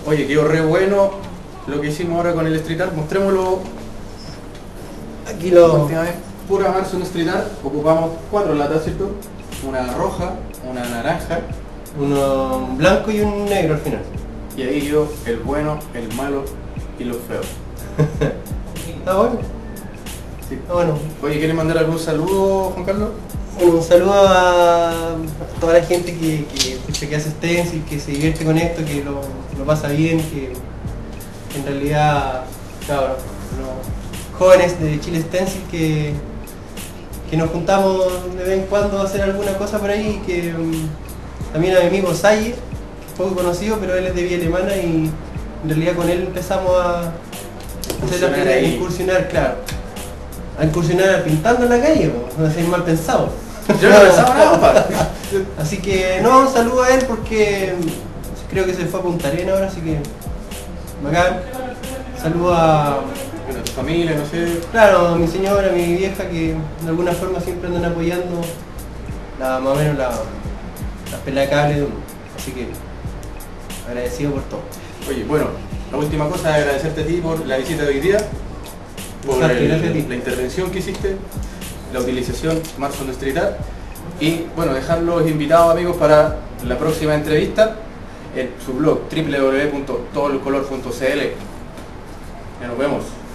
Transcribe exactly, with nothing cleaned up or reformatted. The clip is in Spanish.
Oye, quedó re bueno lo que hicimos ahora con el street art. Mostrémoslo. Aquí La lo... última vez, pura Marson street art. Ocupamos cuatro latas, ¿cierto? Una roja, una naranja. Uno blanco y un negro al final. Y ahí yo, el bueno, el malo y los feos. Está bueno. Sí. Está bueno. Oye, ¿quieres mandar algún saludo, Juan Carlos? Un saludo a toda la gente que, que, pucha, que hace stencil, que se divierte con esto, que lo, lo pasa bien, que, que en realidad, claro, los jóvenes de Chile Stencil que, que nos juntamos de vez en cuando a hacer alguna cosa por ahí, que um, también a mi amigo Salle, que es poco conocido, pero él es de Villa Alemana y en realidad con él empezamos a hacer la primera, incursionar, claro, a incursionar pintando en la calle, no no ser mal pensado. Yo no pensaba nada, pa. Así que no, un saludo a él porque creo que se fue a Punta Arenas ahora, así que bacán. Saludo a, Bueno, tu familia, no sé. claro, a mi señora, a mi vieja que de alguna forma siempre andan apoyando la, más o menos la, la pelea de cable de uno. Así que agradecido por todo. Oye, bueno, la última cosa es agradecerte a ti por la visita de hoy día, por Exacto, el- gracias a ti. la intervención que hiciste, la utilización Marson Street Art y bueno, dejarlos invitados amigos para la próxima entrevista en su blog doble u doble u doble u punto todo el color punto c l. Ya nos vemos.